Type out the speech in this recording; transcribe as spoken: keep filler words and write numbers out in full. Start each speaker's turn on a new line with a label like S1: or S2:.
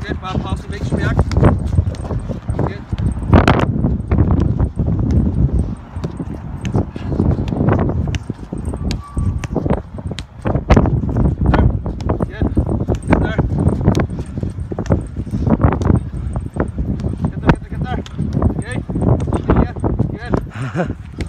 S1: Good. Bob Paulson, make sure react. Good. Good. Get there, get there, get there. Okay. Yeah, good.